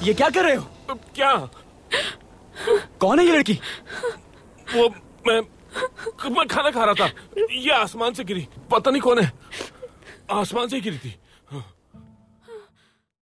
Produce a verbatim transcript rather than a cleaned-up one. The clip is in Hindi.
ये क्या कर रहे हो? क्या? कौन है ये लड़की? वो मैं मैं खाना खा रहा था, ये आसमान से गिरी, पता नहीं कौन है, आसमान से गिरी थी।